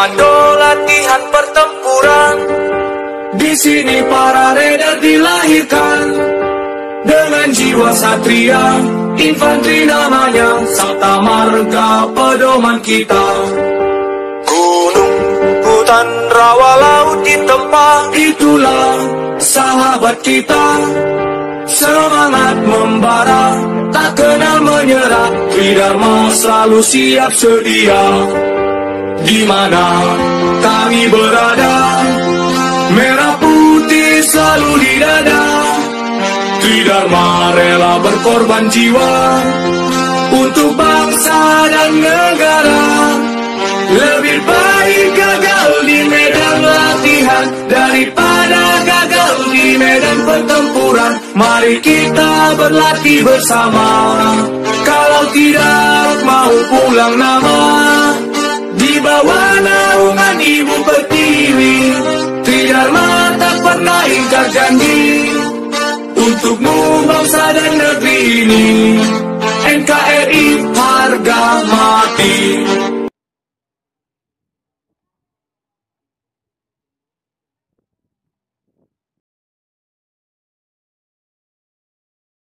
komando latihan pertempuran. Di sini para raider dilahirkan dengan jiwa satria, infanteri namanya, Sabta Marga pedoman kita. Gunung, hutan, rawa, laut ditempa, itulah sahabat kita. Semangat membara, tak kenal menyerah, Tridharma selalu siap sedia. Di mana kami berada, merah putih selalu di dada. Tridharma rela berkorban jiwa untuk bangsa dan negara. Lebih baik gagal di medan latihan daripada gagal di medan pertempuran. Mari kita berlatih bersama, kalau tidak mau pulang nama. Di bawah naungan Ibu Pertiwi, Tridharma tak pernah ingkar janji untukmu